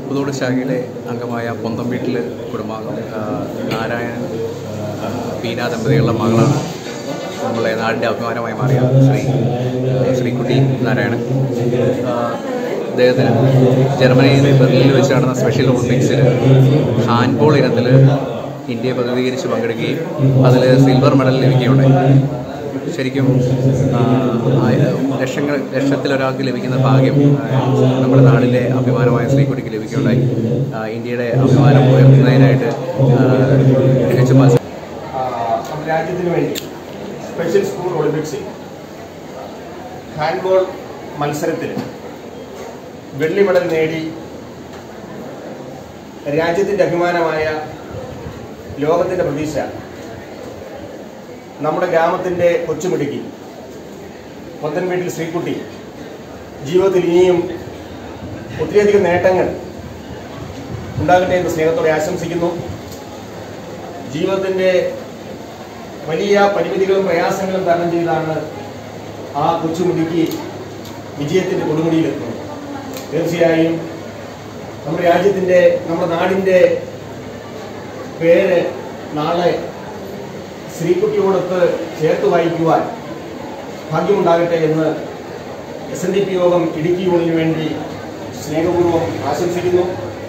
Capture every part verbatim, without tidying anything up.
upputhodu ശാഖയിലെ അംഗമായ പൊന്തം വീട്ടിൽ കുടുംബാംഗം നാരായണൻ പീന ദമ്പതികളുടെ മകളാണ് നമ്മളെ നാടിൻ്റെ അഭിമാനമായി മാറിയ ശ്രീ ശ്രീകുട്ടി നാരായണൻ. അദ്ദേഹത്തിന് ജർമ്മനിയിലെ ബെർലിനിൽ വെച്ച് നടന്ന സ്പെഷ്യൽ ഒളിമ്പിക്സിൽ ഹാൻഡ്ബോൾ ഇനത്തിൽ ഇന്ത്യയെ പ്രതിനിധീകരിച്ച് പങ്കെടുക്കുകയും അതിൽ സിൽവർ മെഡൽ ലഭിക്കുകയുണ്ടായി. ശരിക്കും ലക്ഷങ്ങൾ ലക്ഷത്തിലൊരാൾക്ക് ലഭിക്കുന്ന ഭാഗ്യം നമ്മുടെ നാടിൻ്റെ അഭിമാനമായ ശ്രീകുട്ടിക്ക് ലഭിക്കുകയുണ്ടായി. ഇന്ത്യയുടെ അഭിമാനം ഉയർത്തുന്നതിനായിട്ട് മികച്ച മത്സരം രാജ്യത്തിന് വേണ്ടി സ്പെഷ്യൽ സ്കൂൾ ഒളിമ്പിക്സിൽ ഹാൻഡ്ബോൾ മത്സരത്തിൽ വെള്ളി മെഡൽ നേടി രാജ്യത്തിൻ്റെ അഭിമാനമായ ലോകത്തിൻ്റെ പ്രതീക്ഷ നമ്മുടെ ഗ്രാമത്തിൻ്റെ കൊച്ചുമിടുക്കി പൊന്തൻ വീട്ടിൽ ശ്രീകുട്ടി ജീവിതത്തിൽ ഇനിയും ഒത്തിരിയധികം നേട്ടങ്ങൾ ഉണ്ടാകട്ടെ എന്ന് സ്നേഹത്തോടെ ആശംസിക്കുന്നു. ജീവിതത്തിൻ്റെ വലിയ പരിമിതികളും പ്രയാസങ്ങളും തരണം ചെയ്താണ് ആ കൊച്ചുമിടുക്കി വിജയത്തിൻ്റെ കൊടുമുടിയിലെത്തുന്നത്. തീർച്ചയായും നമ്മുടെ രാജ്യത്തിൻ്റെ നമ്മുടെ നാടിൻ്റെ പേര് നാളെ ശ്രീകുട്ടിയോടൊത്ത് ചേർത്ത് വായിക്കുവാൻ ഭാഗ്യമുണ്ടാകട്ടെ എന്ന് എസ് എൻ ഡി പി യോഗം ഇടുക്കി യൂണിയന് വേണ്ടി സ്നേഹപൂർവ്വം ആശംസിക്കുന്നു.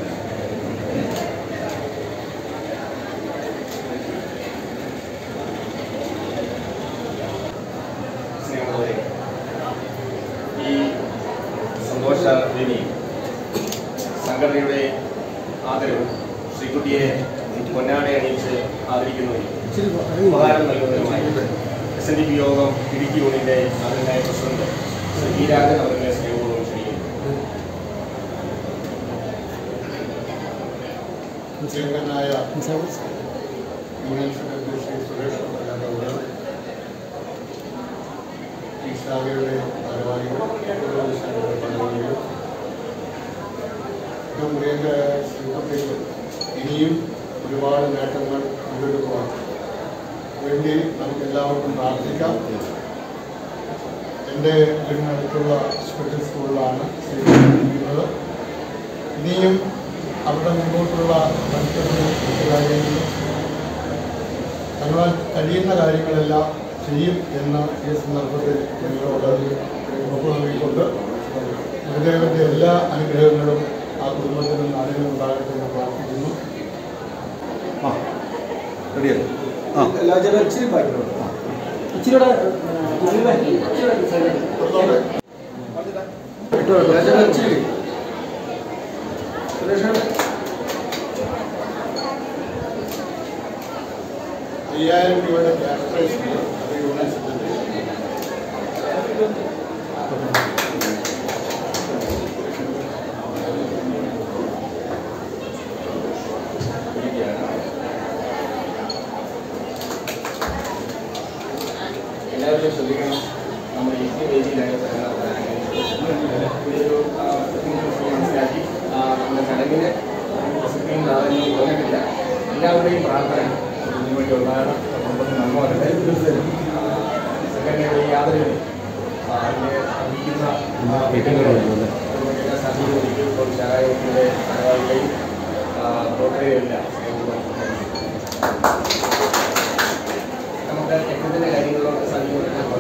സ്നേഹമുള്ളവരെ, ഈ സന്തോഷ വേദി സംഘടനയുടെ ആദരവ് ശ്രീകുട്ടിയെ പൊന്നാട അണിയിച്ച് ആദരിക്കുന്നതിന് ഉപകാരം നൽകുന്നതിനുമായി എസ് എൻ ഡി പി യോഗം ഇടുക്കി യൂണിയന്റെ ആദരണീയ പ്രസിഡന്റ് ശ്രീ വീരാജൻ അവരുടെ സ്നേഹപൂർവ്വം ക്ഷണിക്കുന്നു. മുസ്ലിംകനായ യൂണിയൻ സെക്രട്ടറി ശ്രീ സുരേഷ് പ്രകാശ്, ഈ ശാഖയുടെ ഭാരവാഹികൾ, ഭാരവാഹികൾ, പ്രിയങ്ക ശ്രീകുട്ടിക്ക് ഇനിയും ഒരുപാട് നേട്ടങ്ങൾ മുന്നെടുക്കുവാൻ വേണ്ടി നമുക്കെല്ലാവർക്കും പ്രാർത്ഥിക്കാം. എൻ്റെ വീടിനടുത്തുള്ള സ്പെഷ്യൽ സ്കൂളിലാണ് പഠിക്കുന്നത്. ഇനിയും അവിടെ മുമ്പോട്ടുള്ള മത്സരങ്ങളും കാര്യങ്ങളും തങ്ങളാൽ കഴിയുന്ന കാര്യങ്ങളെല്ലാം ചെയ്യും എന്ന ഈ സന്ദർഭത്തിൽ നിങ്ങളോട് ഉറപ്പ് നൽകിക്കൊണ്ട് ഗുരുദേവൻ്റെ എല്ലാ അനുഗ്രഹങ്ങളും ആ കുടുംബത്തിനും നാടിനും ഉണ്ടാകട്ടെ എന്ന് പ്രാർത്ഥിക്കുന്നു. ആ റെഡിയല്ലേ? ആ എല്ലാ ജനം ഇച്ചിരി പാട്ടിലുണ്ട്. ഇച്ചിരിയുടെ അയ്യായിരം രൂപയുടെ ക്യാഷ് പ്രൈസ് അത് യൂണിയൻ സെക്രട്ടറി എല്ലാവരും ശ്രദ്ധിക്കണം. നമ്മൾ ഈ വേദിയിലായിട്ട് ഒരു മനസ്സിലാക്കി നമ്മുടെ ചടങ്ങിന് പ്രസക്തിയും പ്രാധാന്യവും തോന്നിയിട്ടില്ല. എല്ലാവരുടെയും പ്രാർത്ഥന ഇതിനു വേണ്ടി ഉണ്ടാകണം. കുടുംബത്തിന് നന്മ വരട്ടെ. സംഘടനയുടെ യാതൊരു അതിനെ അറിയിക്കുന്ന സാധ്യതയും ശാഖായോഗത്തിന്റെ ഭാരവാഹികളെയും പ്രവർത്തകരെയും നമുക്ക് യജ്ഞത്തിന്റെ കാര്യങ്ങളിലൊക്കെ സാധിക്കുന്ന പോലെ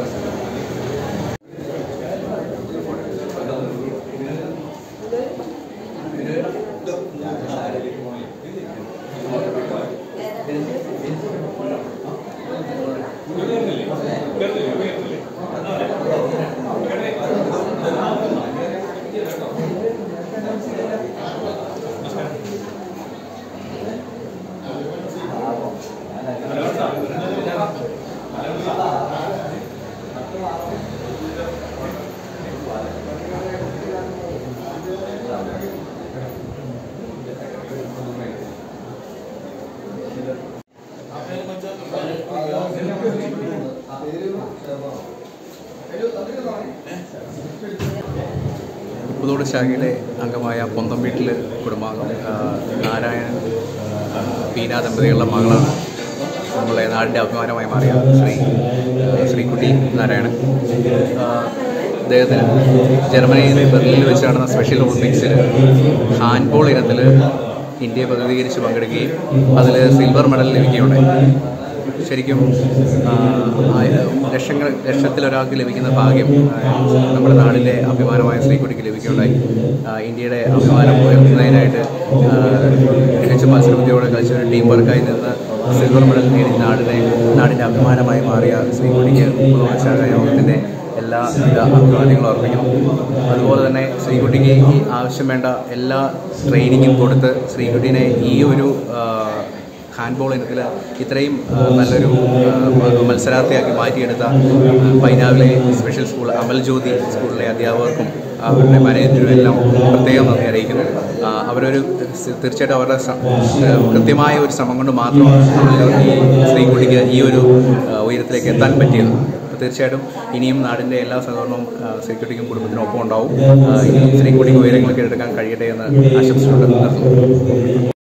upputhodu ശാഖയിലെ അംഗമായ പൊന്തം വീട്ടിൽ കുടുംബാംഗം നാരായണൻ പീന ദമ്പതികളുടെ മകളാണ് നമ്മളെ നാടിൻ്റെ അഭിമാനമായി മാറിയ ശ്രീ ശ്രീകുട്ടി നാരായണൻ. അദ്ദേഹത്തിന് ജർമ്മനിയിൽ ബെർലിനിൽ വെച്ച് നടന്ന സ്പെഷ്യൽ ഒളിമ്പിക്സിൽ ഹാൻഡ്ബോൾ ഇനത്തിൽ ഇന്ത്യയെ പ്രതിനിധീകരിച്ച് പങ്കെടുക്കുകയും അതിൽ സിൽവർ മെഡൽ ലഭിക്കുകയുണ്ടായി. ശരിക്കും ലക്ഷങ്ങൾ ലക്ഷത്തിലൊരാൾക്ക് ലഭിക്കുന്ന ഭാഗ്യം നമ്മുടെ നാടിൻ്റെ അഭിമാനമായ ശ്രീകുട്ടിക്ക് ലഭിക്കുകയുണ്ടായി. ഇന്ത്യയുടെ അഭിമാനം ഉയർത്തുന്നതിനായിട്ട് മികച്ച മത്സരബുദ്ധിയോടെ കളിച്ച ഒരു ടീം വർക്കായി നിന്ന് സിൽവർ മെഡൽ നേടി നാടിനെ നാടിൻ്റെ അഭിമാനമായി മാറിയ ശ്രീകുട്ടിക്ക് മുപ്പതോളം ശാഖ യോഗത്തിൻ്റെ എല്ലാ അഭിമാനങ്ങളും അർപ്പിക്കുന്നു. അതുപോലെ തന്നെ ശ്രീകുട്ടിക്ക് ഈ ആവശ്യം വേണ്ട എല്ലാ ട്രെയിനിങ്ങും കൊടുത്ത് ശ്രീകുട്ടീനെ ഈ ഒരു ഹാൻഡ്ബോൾ ഇനത്തിൽ ഇത്രയും നല്ലൊരു മത്സരാർത്ഥിയാക്കി മാറ്റിയെടുത്ത പൈനാവിലെ സ്പെഷ്യൽ സ്കൂൾ അമൽ ജ്യോതി സ്കൂളിലെ അധ്യാപകർക്കും അവരുടെ മാനേജറും എല്ലാം പ്രത്യേകം നന്ദി അറിയിക്കുന്നു. അവരൊരു തീർച്ചയായിട്ടും അവരുടെ കൃത്യമായ ഒരു ശ്രമം കൊണ്ട് മാത്രമാണ് ഈ ശ്രീകുട്ടിക്ക് ഈ ഒരു ഉയരത്തിലേക്ക് എത്താൻ പറ്റിയത്. തീർച്ചയായിട്ടും ഇനിയും നാടിൻ്റെ എല്ലാ സഹകരണവും ശ്രീകുട്ടിക്കും കുടുംബത്തിനും ഒപ്പം ഉണ്ടാവും. ഇനിയും ശ്രീകുട്ടിക്ക് ഉയരങ്ങൾ കീഴടക്കാൻ കഴിയട്ടെ എന്ന് ആശംസിച്ചുകൊണ്ട് നിർത്തുന്നു.